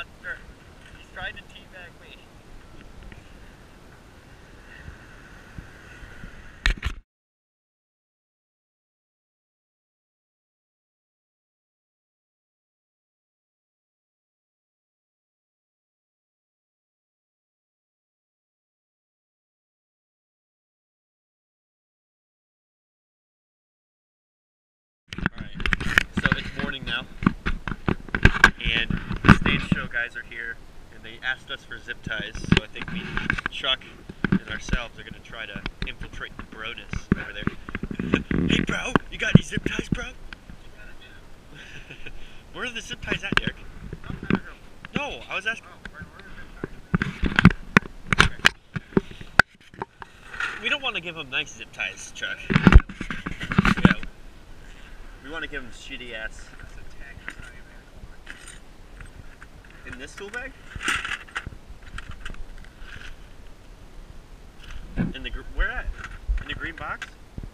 monster. He's trying to teabag me. Alright, so it's morning now, and the stage show guys are here, and they asked us for zip ties, so I think me, Chuck, and ourselves are going to try to infiltrate the broness over there. Hey bro, you got any zip ties, bro? Where are the zip ties at, Derek? No, I was asking. We don't want to give them nice zip ties, Chuck. Yeah. We want to give them shitty ass. In this tool bag? In the where at? In the green box?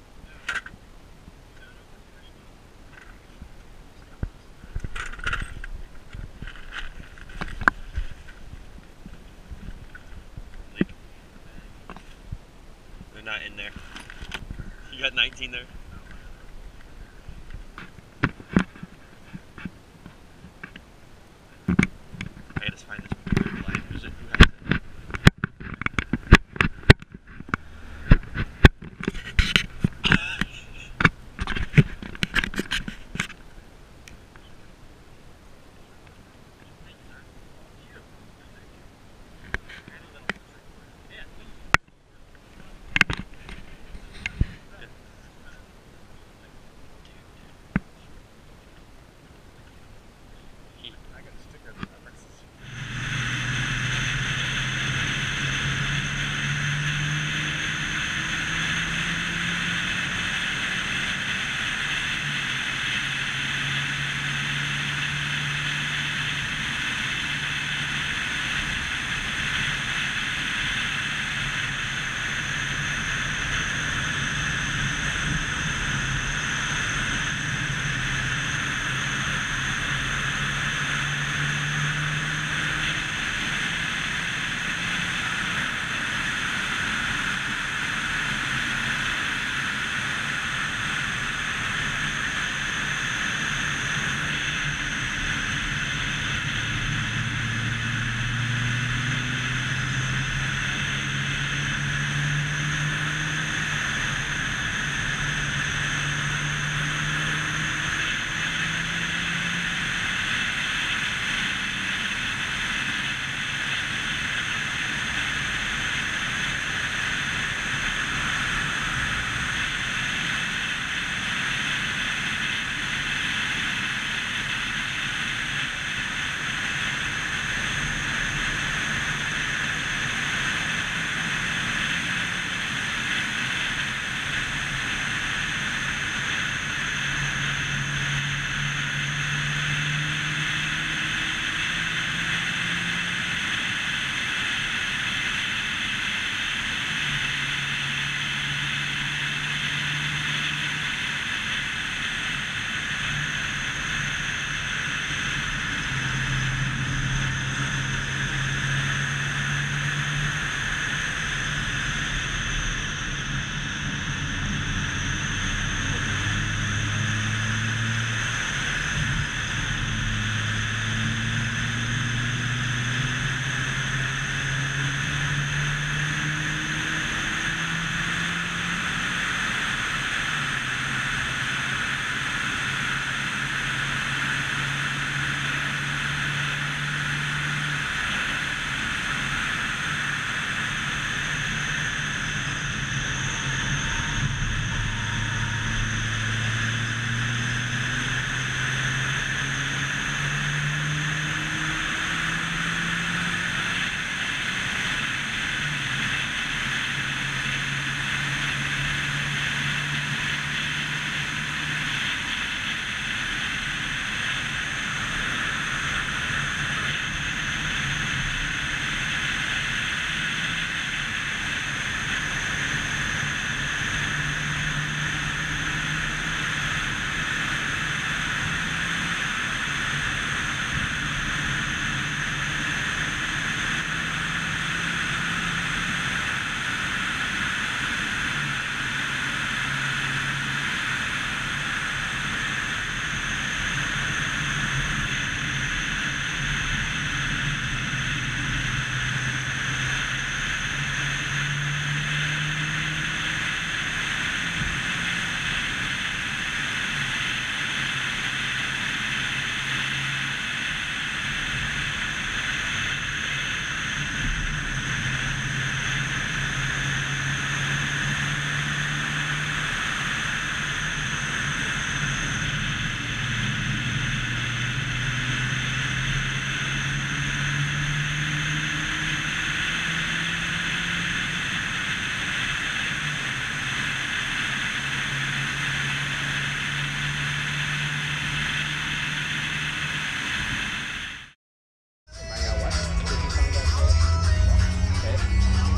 They're not in there. You got 19 there? I gotta find this line. Who has it?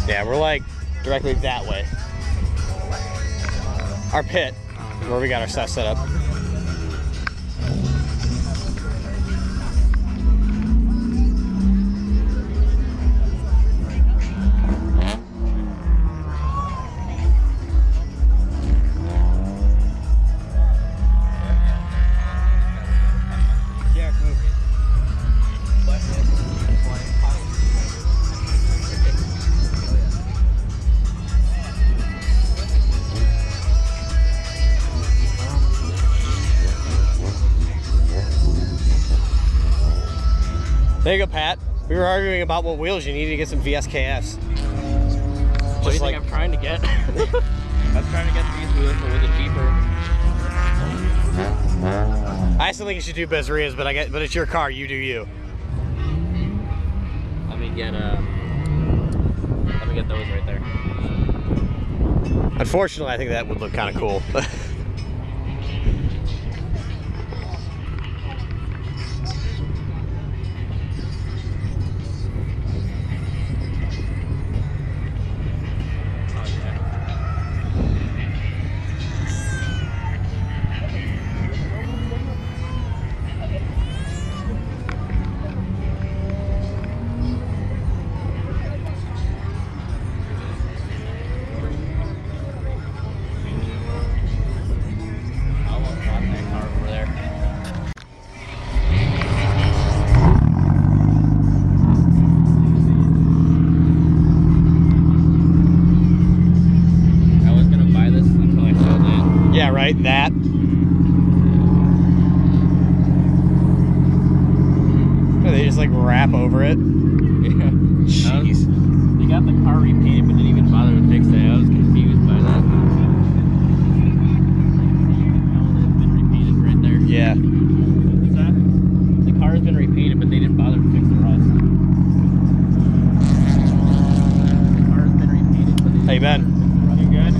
Yeah, we're like directly that way. Our pit, where we got our stuff set up. There you go, Pat. We were arguing about what wheels you need to get some VSKFs. What do you think I'm trying to get? I'm trying to get these wheels, but with a cheaper. I still think you should do Bezria's, but it's your car. You do you. Let me get those right there. Unfortunately, I think that would look kind of cool. Yeah, right, that. Oh, they just like wrap over it. Yeah. Jeez. They got the car repainted, but didn't even bother to fix it. I was confused by that. It's been repainted right there. Yeah. What's that? The car has been repainted, but they didn't bother to fix the rust. The car has been repainted, but they didn't. How you been? You good?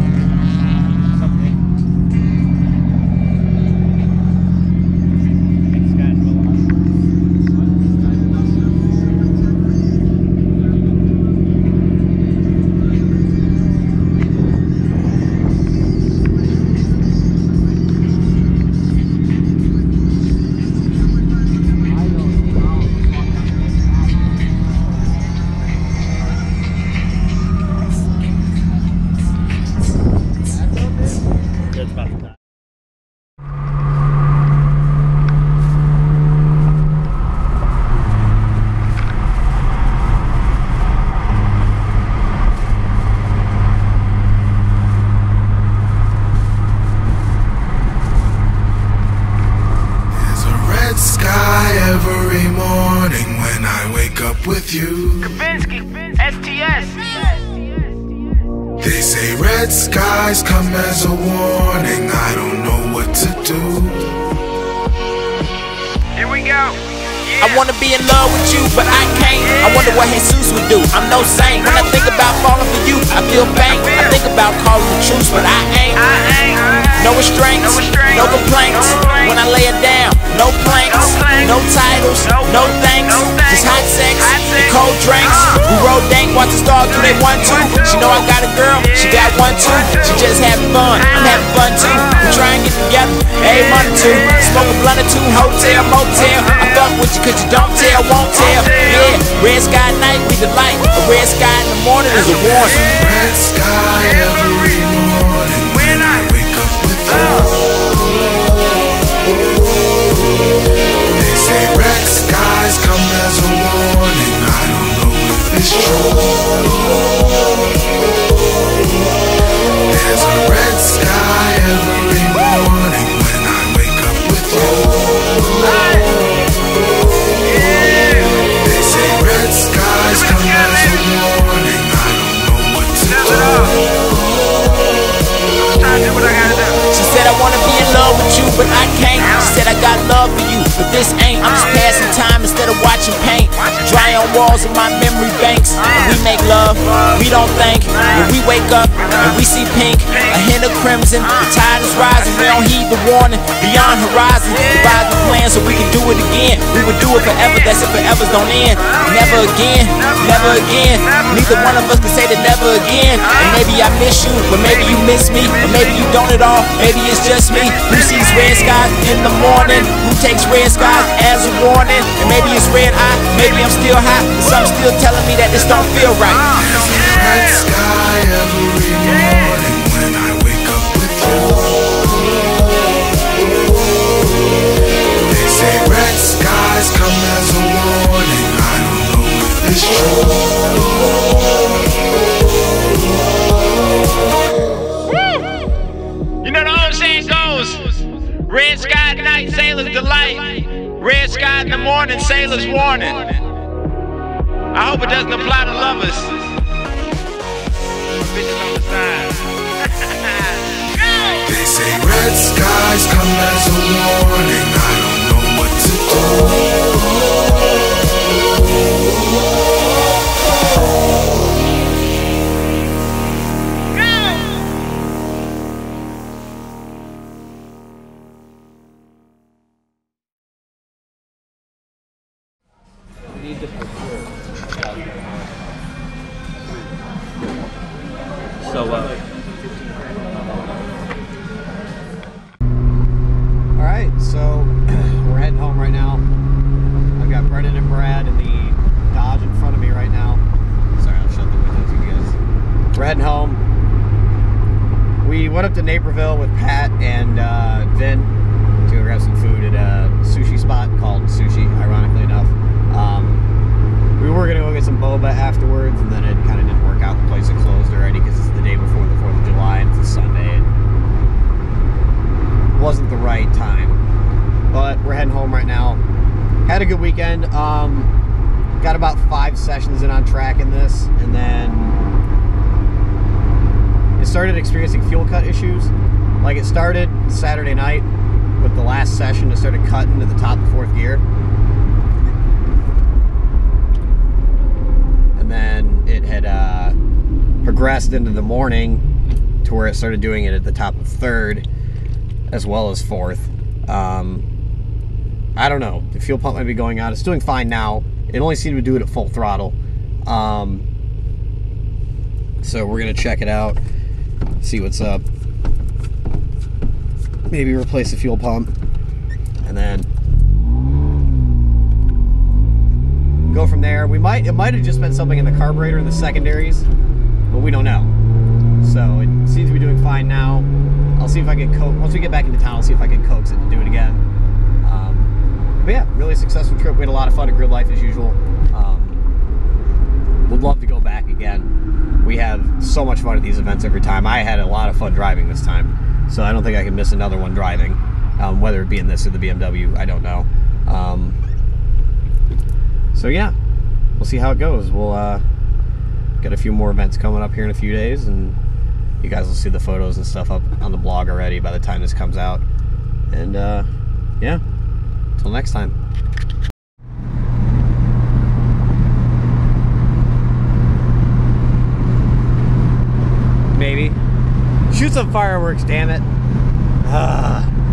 Every morning when I wake up with you, Kavinsky, STS. They say red skies come as a warning. I don't know what to do. Here we go. I wanna be in love with you, but I can't. I wonder what Jesus would do. I'm no saint. When I think about falling for you, I feel pain. I think about calling the truth, but I ain't. No restraints, no complaints. When I lay it down, no planks, no titles, no thanks. Just hot sex and cold drinks. We roll dank, watch the stars do they 1, 2. She know I got a girl, she got 1, 2. She just having fun, I'm having fun too. We try and get together every month or two. Smoke a blunt or two, hotel, motel. I fuck with you cause you don't tell, won't tell. Yeah, red sky at night, we delight. A red sky in the morning is a warning. Red sky every morning when I wake up with you. They say red skies come as a warning. I don't know if it's true. There's a red sky every morning when I wake up with you. They say red skies come as a warning. I don't know what to do. She said I wanna be in love with you, but I can't. She said I got love for you, but this ain't. I'm just passing time instead of watching paint. Drying stay on walls of my memory banks. We make love, we don't think. When we wake up and we see pink, a hint of crimson, the tide is rising. We don't heed the warning, beyond horizon. Devise the plan so we can do it again. We would do it forever, that's if forevers don't end. Never again, never again. Neither one of us can say that never again. And maybe I miss you, but maybe you miss me. Or maybe you don't at all, maybe it's just me. Who sees red skies in the morning? Who takes red skies as a warning? And maybe it's red eye, maybe I'm still high, but some still telling me that this don't feel right. There's a red sky every morning when I wake up with you. They say red skies come as a warning. I don't know if it's true. You know the old saying goes, red sky at night, sailor's delight. Red sky in the morning, sailor's warning. I hope it doesn't apply to lovers. Bitches on the side. They say red skies come as a warning. I don't know what to do. Alright, so we're heading home right now. I've got Brennan and Brad in the Dodge in front of me right now. Sorry, I'll shut the window to you guys. We're heading home. We went up to Naperville with Pat and Vin to grab some food at a sushi spot called Sushi, ironically enough. We were going to go get some boba afterwards, and then it kind of didn't work out. The place had closed already because it's the day before the 4th of July and it's a Sunday. It wasn't the right time. But we're heading home right now. Had a good weekend. Got about 5 sessions in on track in this, and then it started experiencing fuel cut issues. Like, it started Saturday night with the last session. It started cutting to the top of 4th gear. And then it had progressed into the morning to where it started doing it at the top of 3rd as well as 4th. I don't know. The fuel pump might be going out. It's doing fine now. It only seemed to do it at full throttle. So we're going to check it out, see what's up. Maybe replace the fuel pump, and then go from there. It might have just been something in the carburetor and the secondaries, but we don't know. So it seems to be doing fine now. I'll see if I can once we get back into town, I'll see if I can coax it to do it again. But yeah, really successful trip. We had a lot of fun at Grid Life as usual. Would love to go back again. We have so much fun at these events every time. I had a lot of fun driving this time, so I don't think I can miss another one driving, whether it be in this or the BMW. I don't know. So yeah, we'll see how it goes. We'll get a few more events coming up here in a few days, and you guys will see the photos and stuff up on the blog already by the time this comes out. And yeah, until next time. Maybe. Shoot some fireworks, damn it.